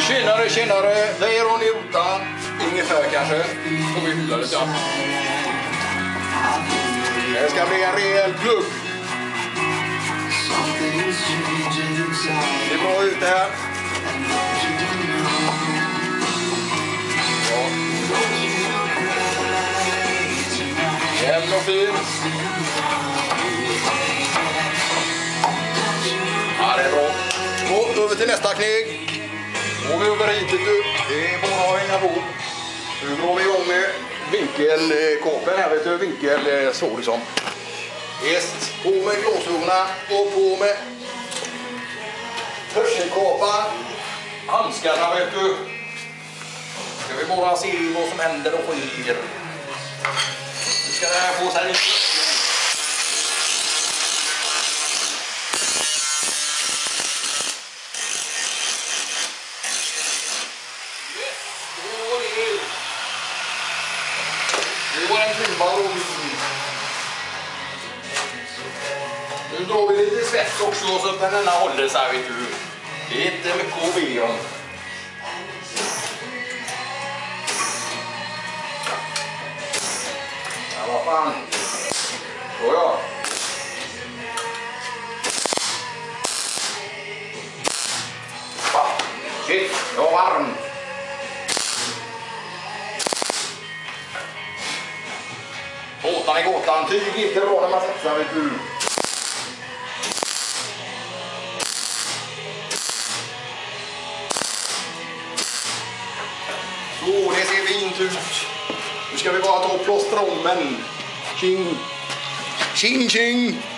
Tjenare, tjenare. Det är Ronny Otan. Ungefär kanske. Får vi hylla lite. Det ska bli en rejäl plugg. Det är bra ute här. Ja. Jävla fin. Ja, det är bra. Gå över till nästa kneg. Går vi över hit lite. Det är bara att hänga på. Nu drar vi igång med vinkelkåpen här, vet du. Vinkel så liksom. Yes. På med glasögonen och på med hörselkåpan. Handskarna, vet du. Ska vi bara se vad som händer och sker. Nu ska det här få sig. Det var en trimbar. Nu drar vi lite svett också så att den här håller så här, vet du. Det är inte mycket att be om. Ja, vad fan. Så ja. Shit, jag var varm. Gåtan i gåtan. Tyg inte bra när man satsar, vet du. Så, det ser fint ut. Nu ska vi bara ta plåstrommen. Tjing. Tjing, tjing.